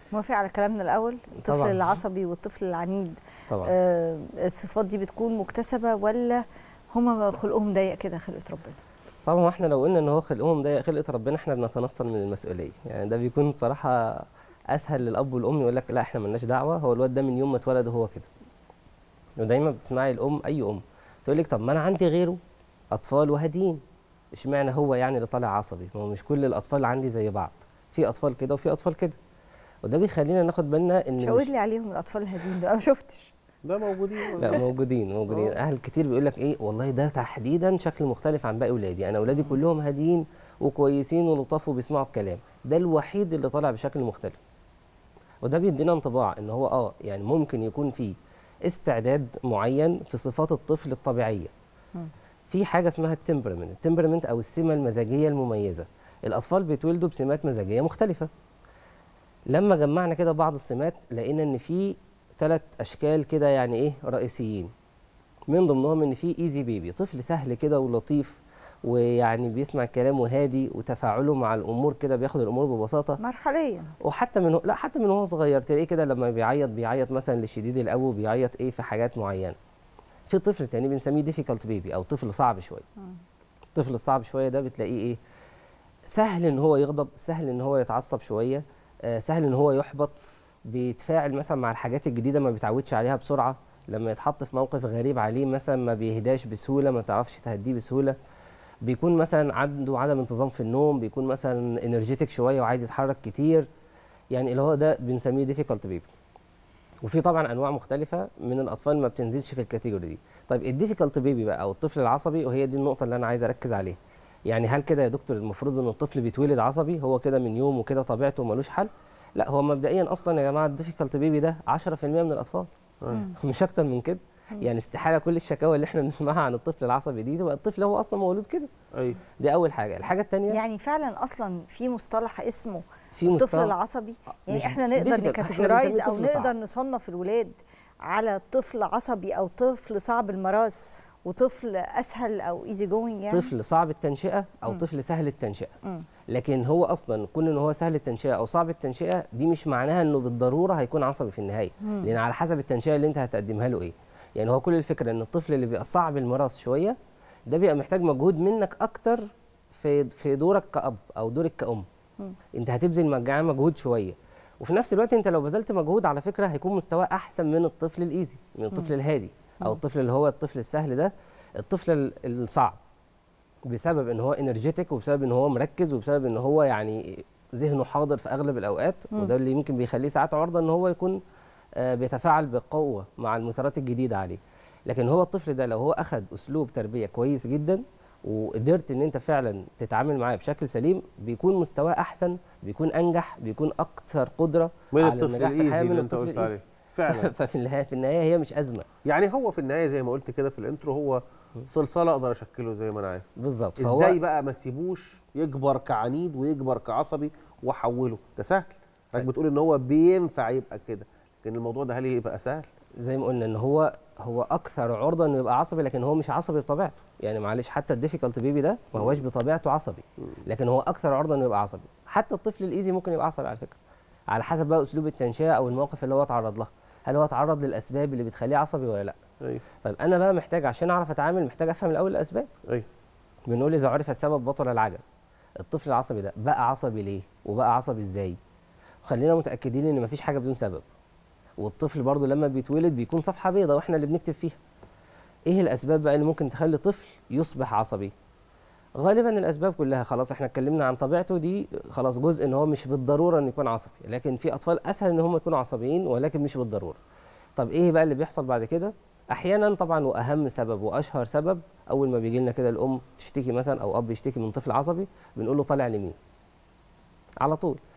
موافق على كلامنا الاول؟ الطفل طبعاً. العصبي والطفل العنيد طبعا. الصفات دي بتكون مكتسبه ولا هما خلقهم ضيق كده خلقه ربنا؟ طبعا احنا لو قلنا ان هو خلقهم ده خلقه ربنا احنا بنتنصل من المسؤوليه، يعني ده بيكون بصراحه اسهل للاب والام يقول لك لا احنا مالناش دعوه، هو الواد ده من يوم ما اتولد هو كده. ودايما بتسمعي الام اي ام تقول لك طب ما انا عندي غيره اطفال وهادين، اشمعنى هو يعني اللي طالع عصبي؟ ما هو مش كل الاطفال عندي زي بعض، في اطفال كده وفي اطفال كده. وده بيخلينا ناخد بالنا ان شاور لي عليهم الاطفال الهادين ده، ما شفتش. ده موجودين. لا موجودين. اهل كتير بيقول لك ايه والله ده تحديدا شكل مختلف عن باقي اولادي، انا اولادي كلهم هاديين وكويسين ولطاف وبيسمعوا الكلام، ده الوحيد اللي طالع بشكل مختلف. وده بيدينا انطباع ان هو يعني ممكن يكون في استعداد معين في صفات الطفل الطبيعيه. في حاجه اسمها التمبرمنت او السمه المزاجيه المميزه. الاطفال بيتولدوا بسمات مزاجيه مختلفه. لما جمعنا كده بعض السمات لقينا ان في 3 اشكال كده يعني ايه رئيسيين. من ضمنهم ان في ايزي بيبي، طفل سهل كده ولطيف ويعني بيسمع الكلام وهادي وتفاعله مع الامور كده بياخد الامور ببساطه مرحليا. وحتى من حتى من وهو صغير تلاقيه كده لما بيعيط مثلا للشديد القوي بيعيط ايه في حاجات معينه. في طفل تاني بنسميه ديفيكالت بيبي او طفل صعب شويه. الطفل الصعب شويه ده بتلاقيه ايه سهل ان هو يغضب، سهل ان هو يتعصب شويه، سهل ان هو يحبط، بيتفاعل مثلا مع الحاجات الجديده ما بيتعودش عليها بسرعه، لما يتحط في موقف غريب عليه مثلا ما بيهداش بسهوله، ما تعرفش تهديه بسهوله. بيكون مثلا عنده عدم انتظام في النوم، بيكون مثلا انرجيتك شويه وعايز يتحرك كتير، يعني اللي هو ده بنسميه ديفيكالت بيبي. وفي طبعا انواع مختلفه من الاطفال ما بتنزلش في الكاتيجوري دي. طيب الديفيكالت بيبي بقى او الطفل العصبي، وهي دي النقطه اللي انا عايز اركز عليها. يعني هل كده يا دكتور المفروض ان الطفل بيتولد عصبي هو كده من يومه كده طبيعته ملوش حل؟ لا، هو مبدئيا اصلا يا جماعه الديفيكالت بيبي ده 10% من الاطفال مش اكتر من كده. يعني استحاله كل الشكاوى اللي احنا بنسمعها عن الطفل العصبي دي تبقى الطفل هو اصلا مولود كده. ايوه دي اول حاجه. الحاجه الثانيه يعني فعلا اصلا في مصطلح اسمه في الطفل العصبي، يعني احنا نقدر نكاتيجورايز او نقدر نصنف الولاد على طفل عصبي او طفل صعب المراس وطفل اسهل او ايزي جوينج، يعني طفل صعب التنشئه او طفل سهل التنشئه. لكن هو اصلا كون ان هو سهل التنشئه او صعب التنشئه دي مش معناها انه بالضروره هيكون عصبي في النهايه، لان على حسب التنشئه اللي انت هتقدمها له ايه. يعني هو كل الفكره ان الطفل اللي بيبقى صعب المراس شويه ده بيبقى محتاج مجهود منك اكتر في دورك كأب او دورك كأم. انت هتبذل معاه مجهود شويه، وفي نفس الوقت انت لو بذلت مجهود على فكره هيكون مستواه احسن من الطفل الايزي، من الطفل الهادي او الطفل اللي هو الطفل السهل ده. الطفل الصعب بسبب ان هو انرجيتك وبسبب ان هو مركز وبسبب ان هو يعني ذهنه حاضر في اغلب الاوقات، وده اللي يمكن بيخليه ساعات عرضه ان هو يكون بيتفاعل بقوه مع المثيرات الجديده عليه. لكن هو الطفل ده لو هو اخذ اسلوب تربيه كويس جدا وقدرت ان انت فعلا تتعامل معاه بشكل سليم بيكون مستواه احسن، بيكون انجح، بيكون اكثر قدره من على الطفل النجاح في الحياه من اللي انت الطفل قلت عليه الايزي فعلا. ففي النهايه هي مش ازمه. يعني هو في النهايه زي ما قلت كده في الانترو هو صلصال اقدر اشكله زي ما انا عايز بالظبط. ازاي بقى ما اسيبوش يكبر كعنيد ويكبر كعصبي واحوله؟ ده سهل. حضرتك بتقول ان هو بينفع يبقى كده، لكن الموضوع ده هل يبقى سهل؟ زي ما قلنا ان هو اكثر عرضه انه يبقى عصبي، لكن هو مش عصبي بطبيعته. يعني معلش حتى الديفيكالت بيبي ده ما هوش بطبيعته عصبي، لكن هو اكثر عرضه انه يبقى عصبي. حتى الطفل الايزي ممكن يبقى عصبي على فكره، على حسب بقى اسلوب التنشئه او المواقف اللي هو اتعرض لها. هل هو اتعرض للاسباب اللي بتخليه عصبي ولا لا؟ ايوه. طيب انا بقى محتاج عشان اعرف اتعامل محتاج افهم الاول الاسباب. ايوه. بنقول اذا عرف السبب بطل العجب. الطفل العصبي ده بقى عصبي ليه وبقى عصبي ازاي؟ خلينا متاكدين ان مفيش حاجه بدون سبب، والطفل برضو لما بيتولد بيكون صفحه بيضاء واحنا اللي بنكتب فيها. ايه الاسباب بقى اللي ممكن تخلي طفل يصبح عصبي؟ غالبا الاسباب كلها خلاص احنا اتكلمنا عن طبيعته دي، خلاص جزء ان هو مش بالضروره انه يكون عصبي، لكن في اطفال اسهل ان هم يكونوا عصبيين ولكن مش بالضروره. طب ايه بقى اللي بيحصل بعد كده؟ احيانا طبعا واهم سبب واشهر سبب اول ما بيجي لنا كده الام تشتكي مثلا او اب يشتكي من طفل عصبي، بنقول له طالع لمين؟ على طول